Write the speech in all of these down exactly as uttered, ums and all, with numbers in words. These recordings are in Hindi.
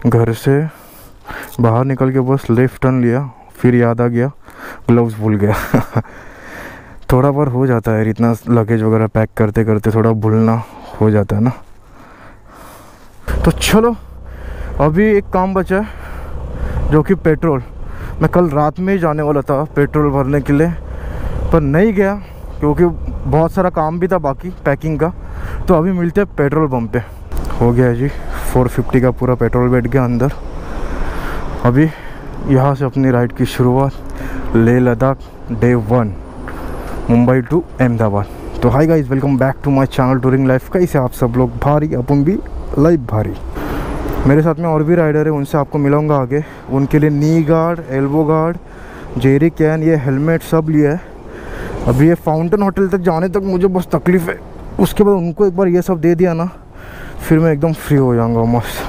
घर से बाहर निकल के बस लेफ्ट टर्न लिया, फिर याद आ गया ग्लव्स भूल गया। थोड़ा बार हो जाता है, इतना लगेज वगैरह पैक करते करते थोड़ा भूलना हो जाता है ना। तो चलो अभी एक काम बचा है जो कि पेट्रोल। मैं कल रात में ही जाने वाला था पेट्रोल भरने के लिए, पर नहीं गया क्योंकि बहुत सारा काम भी था बाकी पैकिंग का। तो अभी मिलते हैं पेट्रोल पंप पे। हो गया जी चार सौ पचास का पूरा पेट्रोल बैठ गया अंदर। अभी यहाँ से अपनी राइड की शुरुआत, Leh Ladakh day one, Mumbai to Ahmedabad. तो hi guys, welcome back to my channel touring life. कैसे आप सब लोग? भारी अपन भी लाइफ भारी। मेरे साथ में और भी राइडर है, उनसे आपको मिलाऊंगा आगे। उनके लिए knee guard, elbow guard, jerry can, ये हेलमेट सब लिया है। अभी ये फाउंटेन होटल तक जाने तक मुझे बस तकलीफ़ है, उसके बाद उनको एक बार ये सब दे दिया ना, फिर मैं एकदम फ्री हो जाऊंगा मस्त।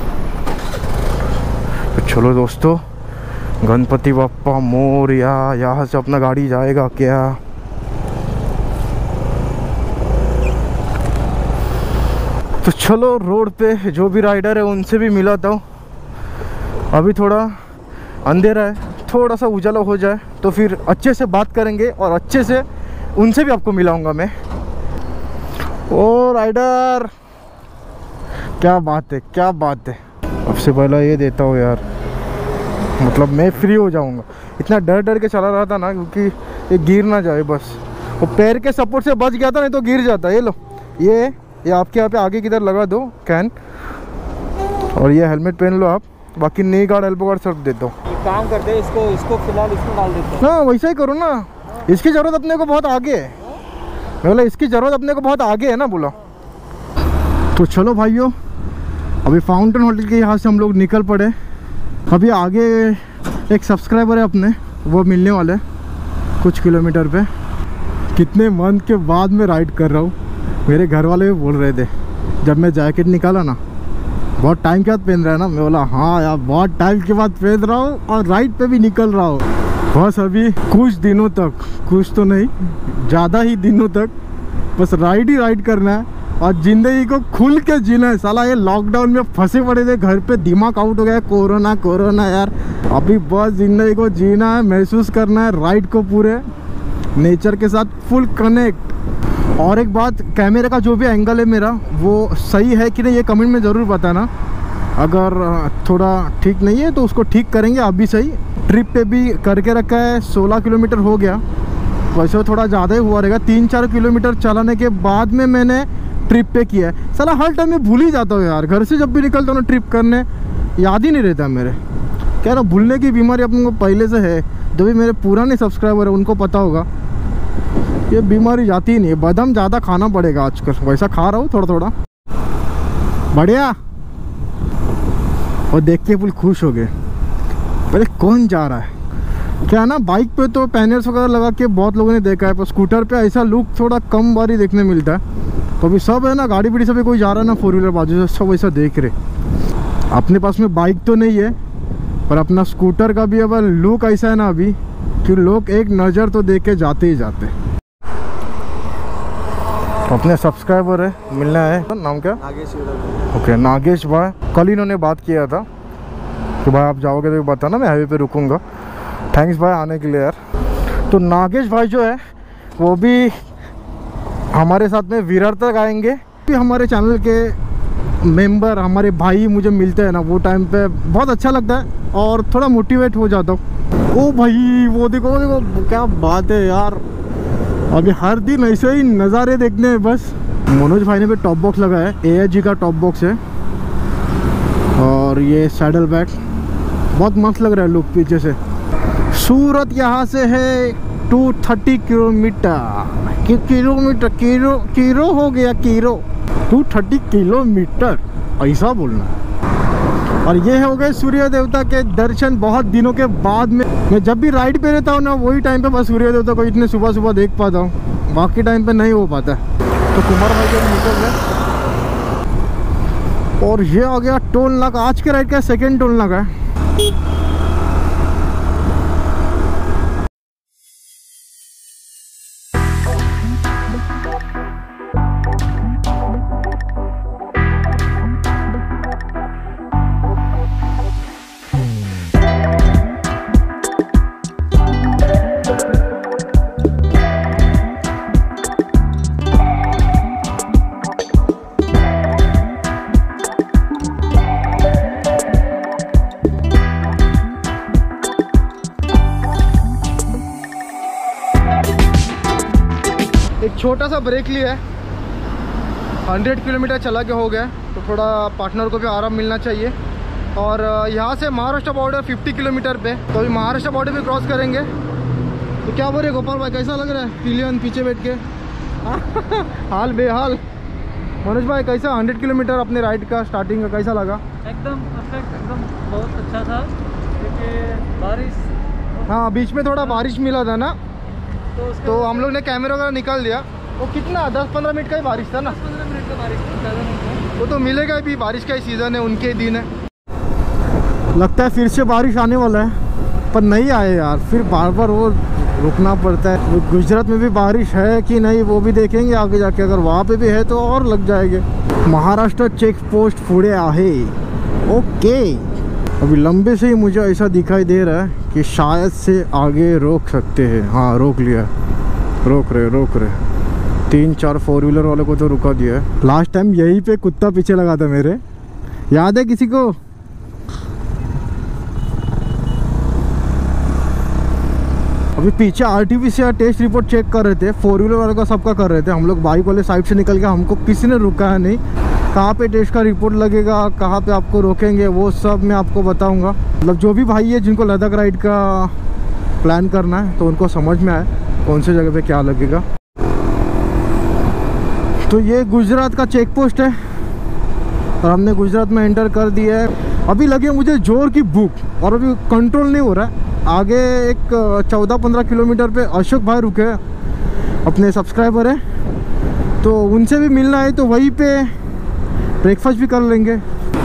तो चलो दोस्तों, गणपति बप्पा मोरया। यहाँ से अपना गाड़ी जाएगा क्या? तो चलो रोड पे जो भी राइडर है उनसे भी मिला था। अभी थोड़ा अंधेरा है, थोड़ा सा उजाला हो जाए तो फिर अच्छे से बात करेंगे और अच्छे से उनसे भी आपको मिलाऊंगा मैं। ओ राइडर, क्या बात है, क्या बात है। अब से पहले ये देता हूँ यार, मतलब मैं फ्री हो जाऊंगा। इतना डर डर के चला रहा था ना, क्योंकि ये गिर ना जाए बस। वो पैर के सपोर्ट से बच गया था, नहीं तो गिर जाता। ये लो, ये ये आपके यहाँ पे आगे की तरफ लगा दो कैन, और ये हेलमेट पहन लो आप। बाकी नी गार्ड, एल्बो गार्ड सब दे दो। काम करते हैं इसको इसको फिलहाल इसमें डाल देते हैं। हाँ वैसा ही करो ना, इसकी ज़रूरत अपने को बहुत आगे है। बोला इसकी ज़रूरत अपने को बहुत आगे है ना, बोला। तो चलो भाइयों, अभी फाउंटेन होटल के यहाँ से हम लोग निकल पड़े। अभी आगे एक सब्सक्राइबर है अपने, वो मिलने वाले कुछ किलोमीटर पे। कितने मंथ के बाद मैं राइड कर रहा हूँ। मेरे घर वाले भी बोल रहे थे जब मैं जैकेट निकाला ना, बहुत टाइम के बाद पहन रहा है ना। मैं बोला हाँ यार, बहुत टाइम के बाद पहन रहा हूँ और राइड पे भी निकल रहा हूँ। बस अभी कुछ दिनों तक, कुछ तो नहीं ज़्यादा ही दिनों तक बस राइड ही राइड करना है और ज़िंदगी को खुल के जीना है। साला ये लॉकडाउन में फंसे पड़े थे घर पे, दिमाग आउट हो गया है। कोरोना कोरोना यार, अभी बस ज़िंदगी को जीना है, महसूस करना है राइड को, पूरे नेचर के साथ फुल कनेक्ट। और एक बात, कैमरे का जो भी एंगल है मेरा, वो सही है कि नहीं ये कमेंट में ज़रूर बताना। अगर थोड़ा ठीक नहीं है तो उसको ठीक करेंगे। अभी सही ट्रिप पे भी करके रखा है, सोलह किलोमीटर हो गया। वैसे थोड़ा ज़्यादा ही हुआ रहेगा, तीन चार किलोमीटर चलाने के बाद में मैंने ट्रिप पे किया है। साला हर टाइम में भूल ही जाता हूँ यार, घर से जब भी निकलता हूँ ना ट्रिप करने, याद ही नहीं रहता मेरे। कह रहा भूलने की बीमारी अपन को पहले से है। जो भी मेरे पुराने सब्सक्राइबर है उनको पता होगा, ये बीमारी जाती ही नहीं है। बादाम ज़्यादा खाना पड़ेगा आजकल, वैसा खा रहा हूँ थोड़ा थोड़ा। बढ़िया। और देख के फुल खुश हो गए। पहले कौन जा रहा है क्या ना, बाइक पे तो पैनल्स वगैरह लगा के बहुत लोगों ने देखा है, पर स्कूटर पे ऐसा लुक थोड़ा कम बारी देखने मिलता है। तो अभी सब है ना, गाड़ी बीड़ी से भी कोई जा रहा है ना फोर व्हीलर बाजू से, सब ऐसा देख रहे। अपने पास में बाइक तो नहीं है, पर अपना स्कूटर का भी अब लुक ऐसा है ना अभी कि लोग एक नज़र तो देख के जाते ही जाते। अपने सब्सक्राइबर है, मिलना है। नाम क्या? नागेश। ओके नागेश भाई, कल इन्होंने बात किया था कि भाई आप जाओगे तो बताना, मैं हाईवे पे रुकूंगा। थैंक्स भाई आने के लिए यार। तो नागेश भाई जो है वो भी हमारे साथ में विरार तक आएंगे। हमारे चैनल के मेंबर, हमारे भाई मुझे मिलते हैं ना, वो टाइम पे बहुत अच्छा लगता है और थोड़ा मोटिवेट हो जाता हूँ। ओ भाई वो देखो, वो देखो क्या बात है यार। अभी हर दिन ऐसे ही नज़ारे देखने हैं बस। मनोज भाई ने भी टॉप बॉक्स लगाया है, ए एच जी का टॉप बॉक्स है। और ये सैडल बैग बहुत मस्त लग रहा है लुक पीछे से। सूरत यहाँ से है दो सौ तीस किलोमीटर। कि किलोमीटर किलो किलो हो गया, किलो दो सौ तीस किलोमीटर ऐसा बोलना। और ये हो गए सूर्य देवता के दर्शन बहुत दिनों के बाद में। मैं जब भी राइड पे रहता हूँ ना, वही टाइम पे बस सूर्य देवता को इतने सुबह सुबह देख पाता हूँ, बाकी टाइम पे नहीं हो पाता। तो कुमार भाई के निकल गए। और ये आ गया टोल नाका, आज के राइड का सेकेंड टोल नाका है। छोटा सा ब्रेक लिया है, हंड्रेड किलोमीटर चला के हो गया, तो थोड़ा पार्टनर को भी आराम मिलना चाहिए। और यहाँ से महाराष्ट्र बॉर्डर फिफ्टी किलोमीटर पे, तो अभी महाराष्ट्र बॉर्डर भी क्रॉस करेंगे। तो क्या बोल रहे गोपाल भाई, कैसा लग रहा है पिलियन पीछे बैठ के? हाल बेहाल। मनोज भाई कैसा हंड्रेड किलोमीटर अपने राइड का स्टार्टिंग का कैसा लगा? एकदम परफेक्ट, एकदम बहुत अच्छा था, क्योंकि बारिश, हाँ बीच में थोड़ा बारिश मिला था ना, तो उसके तो हम लोग ने कैमरा वगैरह निकाल दिया। वो कितना दस पंद्रह मिनट का ही बारिश था ना, पंद्रह मिनट का बारिश था, ज़्यादा नहीं था। वो तो मिलेगा भी, बारिश का ही सीज़न है, उनके ही दिन है। लगता है फिर से बारिश आने वाला है, पर नहीं आए यार, फिर बार बार वो रुकना पड़ता है। गुजरात में भी बारिश है कि नहीं वो भी देखेंगे आगे जाके, अगर वहाँ पे भी है तो और लग जाएंगे। महाराष्ट्र चेक पोस्ट पुढे आहे, ओके। अभी लंबे से ही मुझे ऐसा दिखाई दे रहा है कि शायद से आगे रोक सकते हैं। हाँ रोक लिया, रोक रहे रोक रहे तीन चार फोर व्हीलर वाले को तो रुका दिया है। लास्ट टाइम यहीं पे कुत्ता पीछे लगा था मेरे, याद है किसी को? अभी पीछे आरटीपीसीआर टेस्ट रिपोर्ट चेक कर रहे थे, फोर व्हीलर वाले का सबका कर रहे थे। हम लोग बाइक वाले साइड से निकल के, हमको किसी ने रुका है नहीं। कहाँ पे टेस्ट का रिपोर्ट लगेगा, कहाँ पे आपको रोकेंगे, वो सब मैं आपको बताऊंगा। मतलब जो भी भाई है जिनको लद्दाख राइड का प्लान करना है, तो उनको समझ में आए कौन से जगह पे क्या लगेगा। तो ये गुजरात का चेक पोस्ट है और हमने गुजरात में एंटर कर दिया है। अभी लगे मुझे जोर की भूख और अभी कंट्रोल नहीं हो रहा है। आगे एक चौदह पंद्रह किलोमीटर पे अशोक भाई रुके हैं, अपने सब्सक्राइबर है, तो उनसे भी मिलना है, तो वहीं पे ब्रेकफास्ट भी कर लेंगे।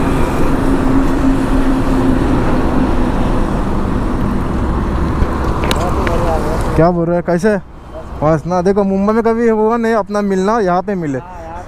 क्या बोल रहे हैं, कैसे? बस ना, देखो मुंबई में कभी हुआ नहीं अपना मिलना, यहाँ पे मिले।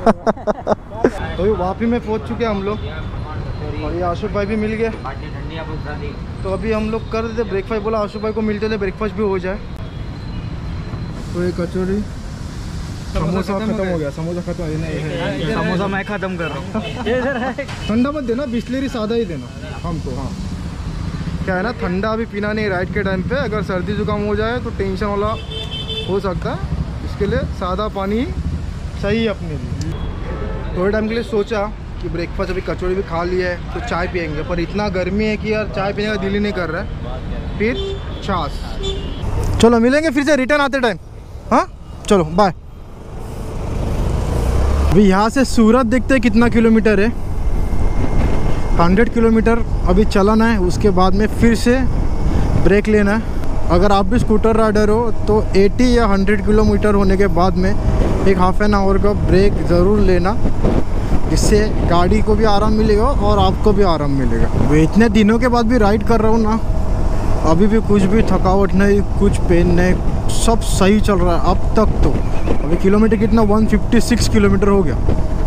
तो वापी में पहुँच चुके हम लोग और ये अशोक भाई भी मिल गए, तो अभी हम लोग कर देते ब्रेकफास्ट। बोला अशोक भाई को मिलते थे, ब्रेकफास्ट भी हो जाए। तो ये कचौरी समोसा खत्म हो गया, समोसा खत्म हो गया, समोसा मैं खत्म कर रहा हूँ। ठंडा मत देना, बिस्लेरी सादा ही देना हमको। हाँ क्या है ना, ठंडा अभी पीना नहीं राइड के टाइम पे, अगर सर्दी जुकाम हो जाए तो टेंशन वाला हो सकता है, इसके लिए सादा पानी सही है अपने लिए। थोड़े टाइम के लिए सोचा कि ब्रेकफास्ट अभी कचौड़ी भी खा लिया है तो चाय पियेंगे, पर इतना गर्मी है कि यार चाय पीने का दिल ही नहीं कर रहा है, फिर छाछ। चलो मिलेंगे फिर से रिटर्न आते टाइम। हाँ चलो बाय। अभी यहाँ से सूरत देखते हैं कितना किलोमीटर है, हंड्रेड किलोमीटर अभी चलाना है, उसके बाद में फिर से ब्रेक लेना है। अगर आप भी स्कूटर राइडर हो तो अस्सी या हंड्रेड किलोमीटर होने के बाद में एक हाफ एन आवर का ब्रेक ज़रूर लेना, इससे गाड़ी को भी आराम मिलेगा और आपको भी आराम मिलेगा। मैं इतने दिनों के बाद भी राइड कर रहा हूँ ना, अभी भी कुछ भी थकावट नहीं, कुछ पेन नहीं, सब सही चल रहा है अब तक। तो अभी किलोमीटर कितना एक सौ छप्पन किलोमीटर हो गया।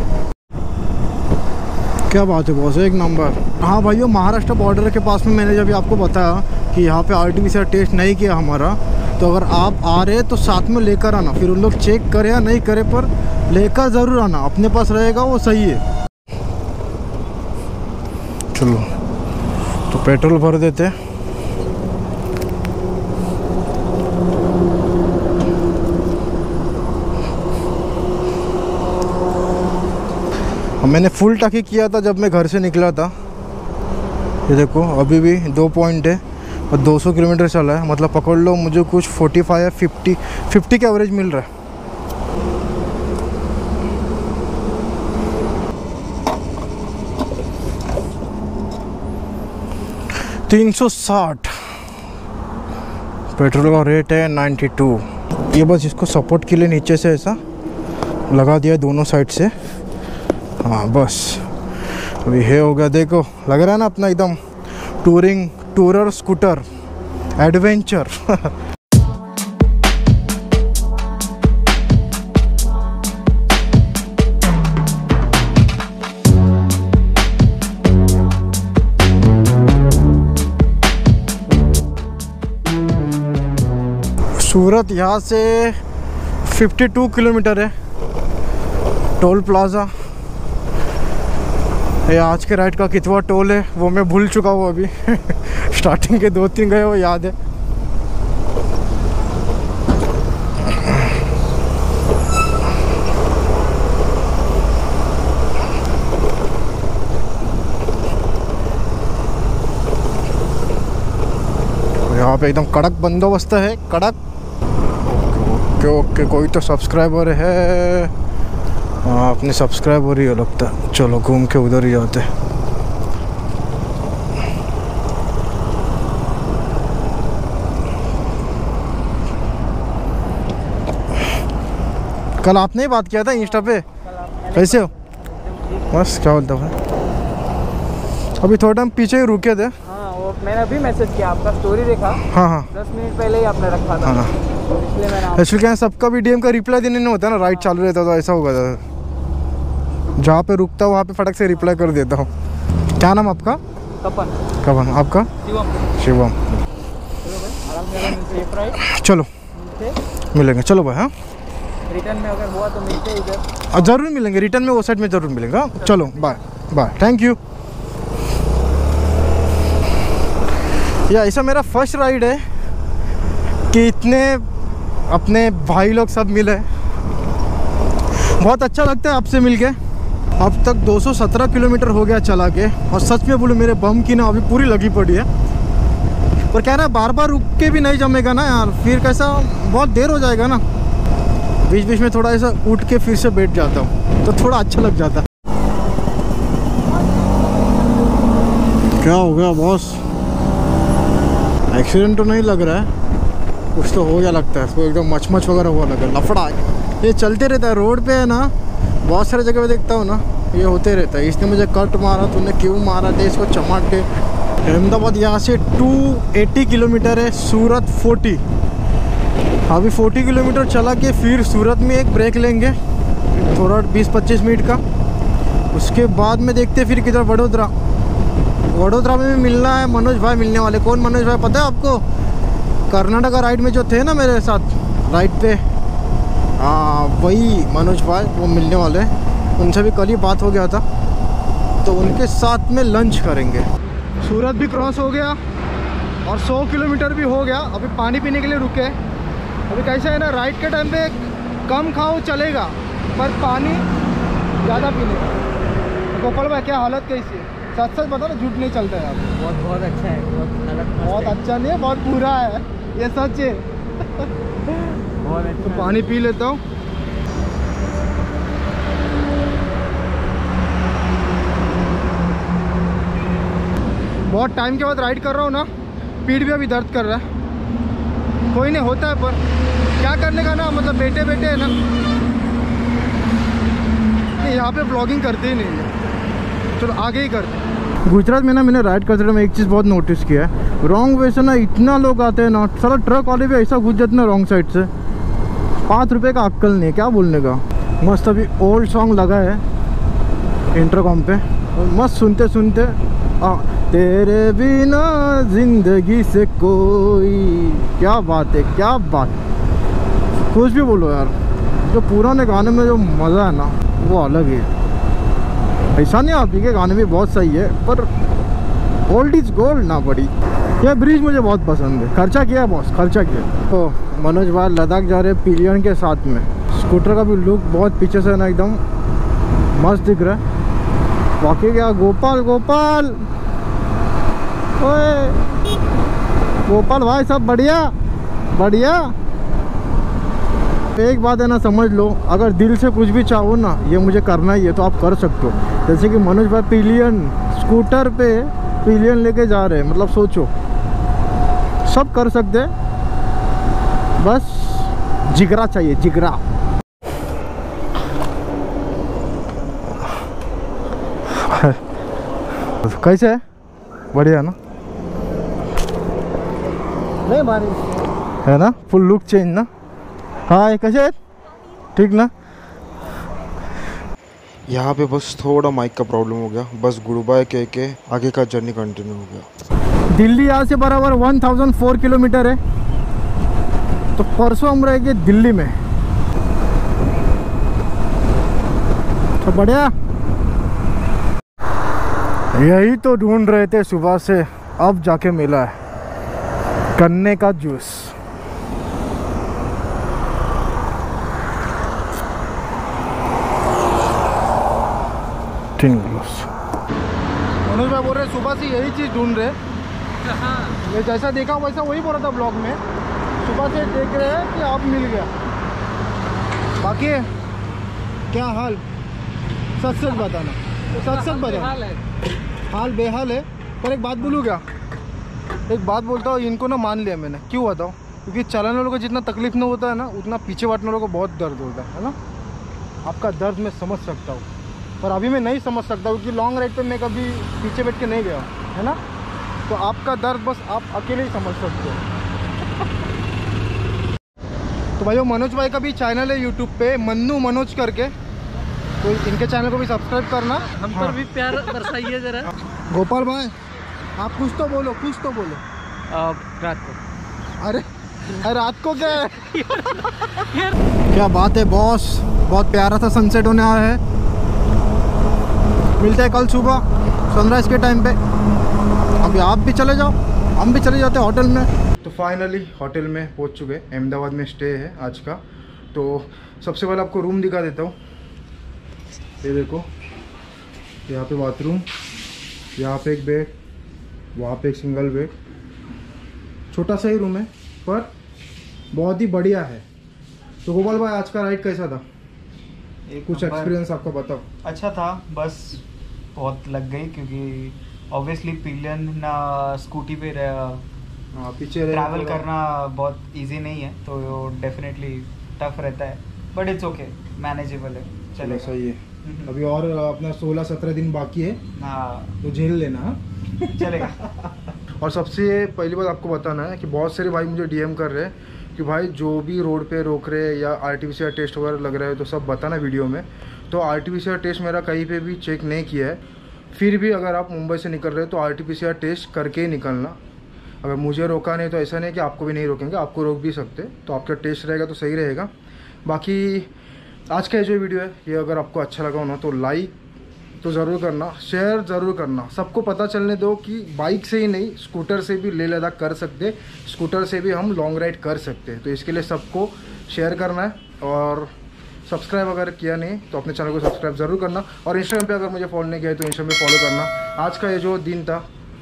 क्या बात है बॉस, एक नंबर। हाँ भाइयों, महाराष्ट्र बॉर्डर के पास में मैंने जब आपको बताया कि यहाँ पे आरटीपीसीआर टेस्ट नहीं किया हमारा, तो अगर आप आ रहे तो साथ में लेकर आना, फिर उन लोग चेक करे या नहीं करे पर लेकर ज़रूर आना, अपने पास रहेगा वो सही है। चलो तो पेट्रोल भर देते। मैंने फुल टाकी किया था जब मैं घर से निकला था। ये देखो अभी भी दो पॉइंट है और दो सौ किलोमीटर चला है, मतलब पकड़ लो मुझे कुछ पैंतालीस या पचास पचास का एवरेज मिल रहा है। तीन सौ साठ पेट्रोल का रेट है बानवे। ये बस इसको सपोर्ट के लिए नीचे से ऐसा लगा दिया दोनों साइड से। हाँ बस अभी है हो गया। देखो लग रहा है ना अपना एकदम touring tourer scooter adventure. Surat यहाँ से बावन किलोमीटर है। टोल प्लाज़ा ये आज के राइड का कितना टोल है वो मैं भूल चुका हूँ अभी। स्टार्टिंग के दो तीन गए वो याद है। पे एकदम कड़क बंदोबस्त है, कड़क। ओके ओके, कोई तो सब्सक्राइबर है। हाँ, अपने सब्सक्राइबर ही लगता है। चलो घूम के उधर ही जाते हैं। कल आपने ही बात किया था इंस्टा पे, कैसे हो? बस क्या बोलता है, अभी थोड़ा टाइम पीछे ही रुके थे। हाँ, वो मैंने अभी मैसेज किया, आपका स्टोरी देखा। हाँ हाँ, दस मिनट पहले ही आपने रखा था। हाँ, तो इसलिए मैंने आप... एक्चुअली क्या है, सबका भी डीएम का रिप्लाई देने नहीं होता ना, राइड चालू रहता तो ऐसा होगा था। जहाँ पे रुकता हूँ वहाँ पे फटक से रिप्लाई कर देता हूँ। क्या नाम आपका? कपन। कपन, आपका? शिवम। शिवम। चलो मिलेंगे, चलो भाई। हाँ, रिटर्न में अगर हुआ तो मिलते हैं इधर। ज़रूर मिलेंगे, रिटर्न में वो साइड में ज़रूर मिलेंगे। हाँ चलो, बाय बाय, थैंक यू। या ऐसा मेरा फर्स्ट राइड है कि इतने अपने भाई लोग सब मिले। बहुत अच्छा लगता है आपसे मिलके। अब तक दो सौ सत्रह किलोमीटर हो गया चला के, और सच में बोलूँ मेरे बम की ना अभी पूरी लगी पड़ी है। पर क्या ना, बार बार रुक के भी नहीं जमेगा ना यार, फिर कैसा बहुत देर हो जाएगा ना। बीच बीच में थोड़ा ऐसा उठ के फिर से बैठ जाता हूँ तो थोड़ा अच्छा लग जाता। क्या हो गया बॉस? एक्सीडेंट तो नहीं लग रहा है, कुछ तो हो गया लगता है। इसको एकदम मचमच वगैरह हुआ लगा, लफड़ा। ये चलते रहता है रोड पे है ना, बहुत सारे जगह पे देखता हूँ ना, ये होते रहता है। इसने मुझे कट मारा, तूने क्यों मारा, दे इसको चमाट के। अहमदाबाद यहाँ से दो सौ अस्सी किलोमीटर है, सूरत चालीस। अभी चालीस किलोमीटर चला के फिर सूरत में एक ब्रेक लेंगे थोड़ा बीस पच्चीस मिनट का। उसके बाद में देखते फिर किधर, वडोदरा। वडोदरा में भी मिलना है, मनोज भाई मिलने वाले। कौन मनोज भाई पता है आपको? कर्नाटका राइड में जो थे ना मेरे साथ राइड पे, हाँ वही मनोज भाई, वो मिलने वाले। उनसे भी कल ही बात हो गया था, तो उनके साथ में लंच करेंगे। सूरत भी क्रॉस हो गया और सौ किलोमीटर भी हो गया। अभी पानी पीने के लिए रुके। अभी कैसा है ना, राइड के टाइम पे कम खाओ चलेगा, पर पानी ज़्यादा पीने का। गोपाल भाई क्या हालत कैसी है? सच सच बता ना, झूठ नहीं चलता है। आप बहुत बहुत अच्छा है, बहुत हालत मस्त बहुत है। अच्छा नहीं है, बहुत बुरा है, ये सच है। बहुत अच्छा। तो पानी पी लेता हूँ। बहुत टाइम के बाद राइड कर रहा हूँ ना, पीठ भी अभी दर्द कर रहा है। कोई नहीं, होता है, पर क्या करने का ना, मतलब बैठे बैठे है ना, यहाँ पे ब्लॉगिंग करते ही नहीं है। चलो आगे ही करते। गुजरात में ना मैंने राइड करते में एक चीज़ बहुत नोटिस किया है, रॉन्ग वे से ना इतना लोग आते हैं ना, सारा ट्रक वाले भी ऐसा घुस जाते ना रॉन्ग साइड से। पाँच रुपये का अक्कल नहीं है, क्या बोलने का। मस्त अभी ओल्ड सॉन्ग लगा है इंटरकॉम पे, और मस्त सुनते सुनते आ, तेरे बिना जिंदगी से कोई, क्या बात है, क्या बात। कुछ भी बोलो यार, जो पुराने गाने में जो मज़ा है ना वो अलग है। ऐसा नहीं, आप के गाने भी बहुत सही है, पर ओल्ड इज गोल्ड ना बड़ी। ये ब्रिज मुझे बहुत पसंद है। खर्चा किया बॉस, खर्चा किया। तो मनोज भाई लद्दाख जा रहे हैं पिलियन के साथ में। स्कूटर का भी लुक बहुत पीछे से ना एकदम मस्त दिख रहा है। बाकी क्या, गोपाल गोपाल ओए गोपाल भाई, सब बढ़िया बढ़िया। एक बात है ना, समझ लो, अगर दिल से कुछ भी चाहो ना, ये मुझे करना ही है, तो आप कर सकते हो। जैसे कि मनोज भाई पिलियन स्कूटर पे पिलियन लेके जा रहे हैं, मतलब सोचो, सब कर सकते हैं, बस जिगरा चाहिए, जिगरा। कैसे है? बढ़िया ना? नहीं मारी है ना, फुल लुक चेंज ना। हाँ कैसे है? ठीक ना? यहाँ पे बस थोड़ा माइक का प्रॉब्लम हो गया, बस गुड बाय कह के आगे का जर्नी कंटिन्यू हो गया। दिल्ली यहाँ से बराबर एक हज़ार चार किलोमीटर है, तो परसों हम रहेंगे दिल्ली में। तो बढ़िया, यही तो ढूंढ रहे थे सुबह से, अब जाके मिला है गन्ने का जूस। तीन गिलास। मनोज भाई बोल रहे सुबह से यही चीज़ ढूंढ रहे। हाँ। मैं जैसा देखा वैसा वही बोल रहा था ब्लॉग में, सुबह से देख रहे हैं कि आप मिल गया। बाकी क्या हाल, सच सच बताना, सच सच बताना। हाल बेहाल है। पर एक बात बोलूँ क्या, एक बात बोलता हूँ, इनको ना मान लिया मैंने। क्यों बताऊँ? क्योंकि चलाने वालों को जितना तकलीफ नहीं होता है ना, उतना पीछे बैठने वालों को बहुत दर्द होता है ना। आपका दर्द मैं समझ सकता हूँ, पर अभी मैं नहीं समझ सकता क्योंकि लॉन्ग राइड पे मैं कभी पीछे बैठ के नहीं गया, है ना। तो आपका दर्द बस आप अकेले ही समझ सकते हो। तो भाई मनोज भाई का भी चैनल है यूट्यूब पे, मन्नू मनोज करके, तो इनके चैनल को भी सब्सक्राइब करना। हम पर भी प्यार बरसाइए जरा। गोपाल भाई आप कुछ तो बोलो, कुछ तो बोलो। रात को। अरे अरे रात को क्या है? क्या बात है बॉस, बहुत प्यारा सा सनसेट होने आया है। मिलते हैं कल सुबह सनराइज के टाइम पे। अभी आप भी चले जाओ, हम भी चले जाते हैं होटल में। तो फाइनली होटल में पहुंच चुके। अहमदाबाद में स्टे है आज का। तो सबसे पहले आपको रूम दिखा देता हूँ। ये देखो, यहाँ पे बाथरूम, यहाँ पे एक बेड, वहाँ पे एक सिंगल बेड। छोटा सा ही रूम है पर बहुत ही बढ़िया है। तो गोपाल भाई आज का राइड कैसा था? एक कुछ नंबर एक्सपीरियंस आपका बताओ। अच्छा था, बस बहुत लग गई क्योंकि ऑब्वियसली पिलियन स्कूटी पे हाँ, पीछे ट्रैवल करना बहुत इजी नहीं है, तो डेफिनेटली टफ रहता है, बट इट्स ओके, मैनेजेबल है, चलो चलेगा। सही है। अभी और अपना सोलह सत्रह दिन बाकी है, हाँ तो झेल लेना। हाँ? चलेगा। और सबसे पहली बात आपको बताना है कि बहुत सारे भाई मुझे डीएम कर रहे हैं कि भाई जो भी रोड पे रोक रहे हैं या आरटीपीसीआर टेस्ट वगैरह लग रहा है तो सब बताना वीडियो में। तो आरटीपीसीआर टेस्ट मेरा कहीं पे भी चेक नहीं किया है। फिर भी अगर आप मुंबई से निकल रहे हो तो आरटीपीसीआर टेस्ट करके ही निकलना। अगर मुझे रोका नहीं तो ऐसा नहीं कि आपको भी नहीं रोकेंगे, आपको रोक भी सकते, तो आपका टेस्ट रहेगा तो सही रहेगा। बाकी आज का जो वीडियो है ये अगर आपको अच्छा लगा हो ना तो लाइक तो ज़रूर करना, शेयर ज़रूर करना। सबको पता चलने दो कि बाइक से ही नहीं, स्कूटर से भी लेह लद्दाख कर सकते, स्कूटर से भी हम लॉन्ग राइड कर सकते हैं। तो इसके लिए सबको शेयर करना है। और सब्सक्राइब अगर किया नहीं तो अपने चैनल को सब्सक्राइब ज़रूर करना। और इंस्टाग्राम पे अगर मुझे फॉलो नहीं किया तो इंस्टाग्राम पे फॉलो करना। आज का ये जो दिन था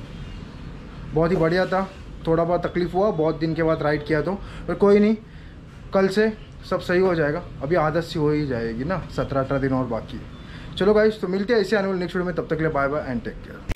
बहुत ही बढ़िया था। थोड़ा बहुत तकलीफ हुआ, बहुत दिन के बाद राइड किया तो, पर कोई नहीं, कल से सब सही हो जाएगा। अभी आदत सी हो ही जाएगी ना, सत्रह अठारह दिन और बाकी है। चलो गाइस, तो मिलते हैं ऐसे आने वाले नेक्स्ट वीडियो में। तब तक के लिए bye bye and take care.